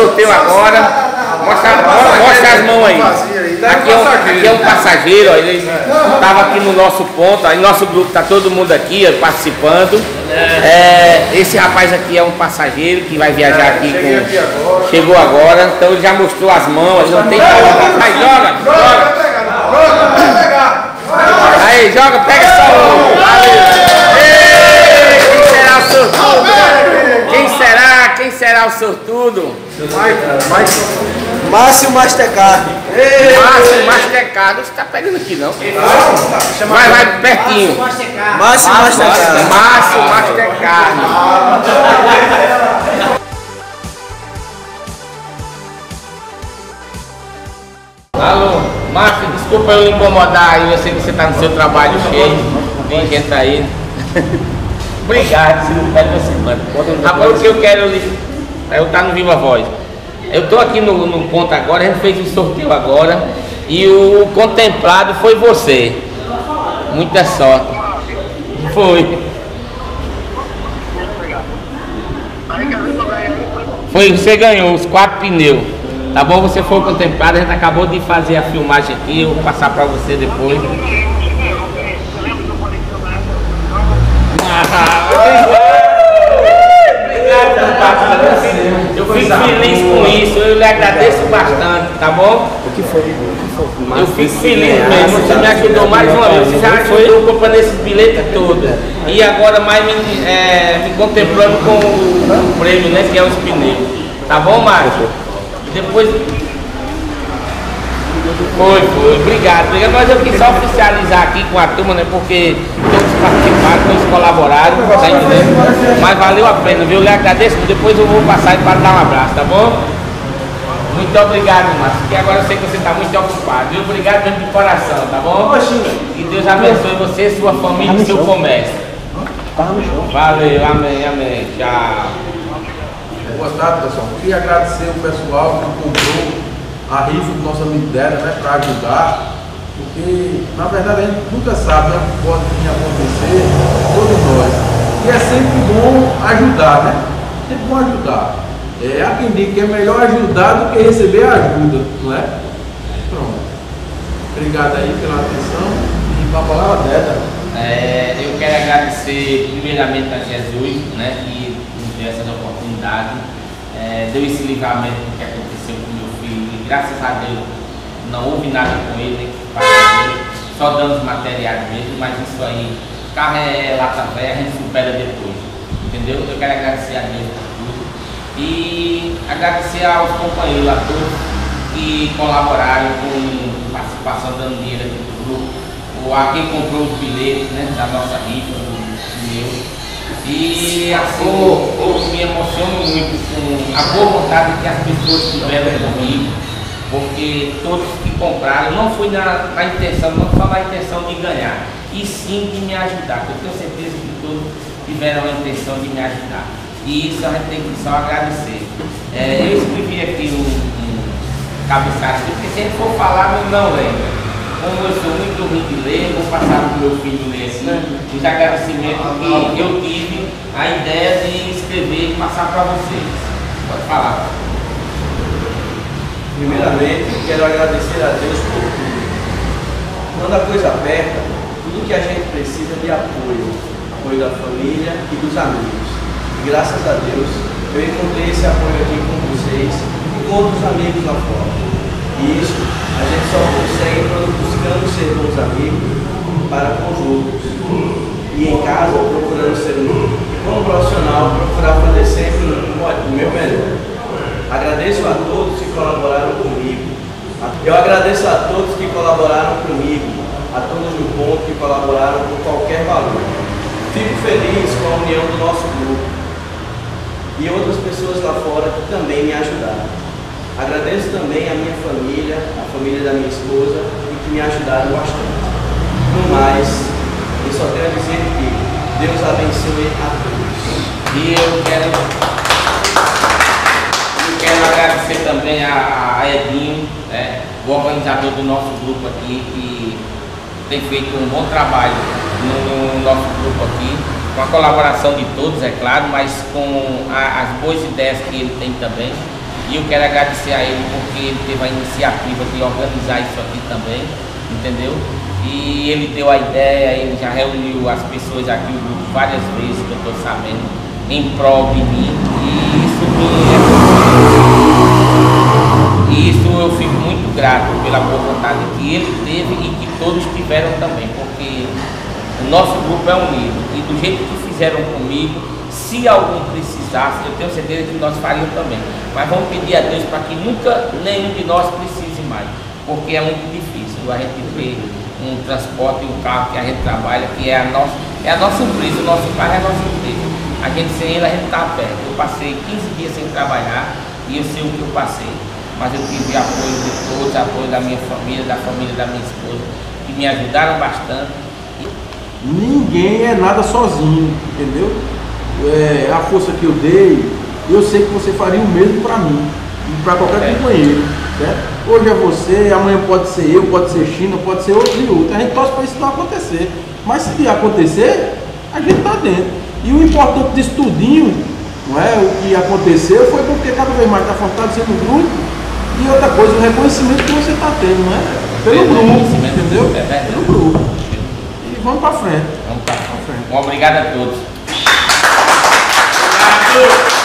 sorteio agora. Mostra as mãos aí. Aqui é um passageiro, ó, ele estava aqui no nosso ponto, aí nosso grupo está todo mundo aqui ó, participando. Esse rapaz aqui é um passageiro que vai viajar aqui com... Chegou agora, então ele já mostrou as mãos, ele não tem como. Vai, joga! Aí, joga, pega só um. Quem será o sortudo? Quem será o sortudo? Márcio Mastercard. Márcio Mastercard. Você tá pegando aqui não? Vai pertinho. Márcio Mastercard. Márcio Mastercard. Alô, Márcio, desculpa eu incomodar aí, eu sei que você tá no seu trabalho cheio, tem gente aí. Obrigado, se não pede você manda. Agora o que eu quero, eu tá no Viva Voz. Eu tô aqui no ponto agora, a gente fez um sorteio agora e o contemplado foi você. Muita sorte. Foi, você ganhou os 4 pneus. Tá bom? Você foi contemplado, a gente acabou de fazer a filmagem aqui, eu vou passar pra você depois. Eu fico feliz com isso, eu lhe agradeço bastante, tá bom? O que foi? Eu fico feliz mesmo, você me ajudou mais uma vez, você já ajudou comprando esses bilhetes todos. E agora mais me contemplando com o prêmio, né, que é os pneus. Tá bom, Márcio? Depois... Foi, obrigado. Mas eu quis só oficializar aqui com a turma, né? Porque todos participaram, todos colaboraram, tá entendendo? Mas valeu a pena, viu? Eu lhe agradeço, depois eu vou passar para dar um abraço, tá bom? Muito obrigado, Márcio, porque agora eu sei que você está muito ocupado, viu? Obrigado mesmo de coração, tá bom? Que Deus abençoe você, sua família e seu comércio. Valeu, amém, tchau. Boa tarde, pessoal. Queria agradecer o pessoal que comprou a rifa do nosso amigo Dera, né, para ajudar, porque na verdade a gente nunca sabe, né, o que pode vir a acontecer, todos nós. E é sempre bom ajudar, né? Sempre bom ajudar. Há quem diga que é melhor ajudar do que receber ajuda, não é? Pronto. Obrigado aí pela atenção e para a palavra Dera. Eu quero agradecer primeiramente a Jesus, né, que nos deu essa oportunidade, deu esse livramento que aconteceu com meu filho, e graças a Deus não houve nada com ele, só danos materiais mesmo, mas isso aí, carro é lata velha, a gente supera depois, entendeu? Eu quero agradecer a Deus por tudo e agradecer aos companheiros, a todos que colaboraram com a participação dando dinheiro aqui do grupo, ou a quem comprou os bilhetes, né, da nossa rifa, do meu. E assim, eu me emociono muito com a boa vontade que as pessoas tiveram comigo, porque todos que compraram não foi na intenção, não só na intenção de ganhar, e sim de me ajudar, porque eu tenho certeza que todos tiveram a intenção de me ajudar. E isso a gente tem que só agradecer. Eu escrevi aqui um cabeçalho, porque se ele for falar, eu não lembro. Como eu sou muito ruim de ler, vou passar para o meu filho ler assim, os agradecimentos que eu tive a ideia de escrever e passar para vocês. Pode falar. Primeiramente, quero agradecer a Deus por tudo. Quando a coisa aperta, tudo que a gente precisa de apoio da família e dos amigos. E graças a Deus, eu encontrei esse apoio aqui com vocês e com outros amigos lá fora. E isso a gente só consegue quando buscamos ser bons amigos para com os outros. E em casa procurando ser como profissional, procurar fazer sempre o meu melhor. Agradeço a todos que colaboraram comigo. Eu agradeço a todos que colaboraram comigo, a todos no ponto que colaboraram por qualquer valor. Fico feliz com a união do nosso grupo e outras pessoas lá fora que também me ajudaram. Agradeço também a minha família, a família da minha esposa, e que me ajudaram bastante. No mais, eu só tenho a dizer que Deus abençoe a todos. E eu quero agradecer também a Edinho, o organizador do nosso grupo aqui, que tem feito um bom trabalho no nosso grupo aqui, com a colaboração de todos, é claro, mas com as boas ideias que ele tem também. E eu quero agradecer a ele porque ele teve a iniciativa de organizar isso aqui também, entendeu? E ele deu a ideia, ele já reuniu as pessoas aqui, o grupo, várias vezes, que eu estou sabendo, em prol de mim. E isso eu fico muito grato pela boa vontade que ele teve e que todos tiveram também, porque o nosso grupo é unido. E do jeito que fizeram comigo, se algum precisasse, eu tenho certeza que nós faríamos também. Mas vamos pedir a Deus para que nunca nenhum de nós precise mais, porque é muito difícil a gente ter um transporte, um carro que a gente trabalha, que é a nossa empresa, o nosso carro é a nossa empresa. A gente sem ele, a gente está perto. Eu passei 15 dias sem trabalhar e eu sei o que eu passei. Mas eu tive apoio de todos, apoio da minha família da minha esposa, que me ajudaram bastante. Ninguém é nada sozinho, entendeu? A força que eu dei, eu sei que você faria o mesmo para mim e para qualquer companheiro, certo? Hoje é você, amanhã pode ser eu, pode ser China, pode ser outro e outro. A gente torce para isso não acontecer, mas se acontecer, a gente está dentro. E o importante disso tudinho, não é? O que aconteceu foi porque cada vez mais está fortalecendo o grupo e outra coisa, o reconhecimento que você está tendo, não é? Pelo grupo, entendeu? Pelo grupo. E vamos para frente. Vamos para frente. Obrigado a todos.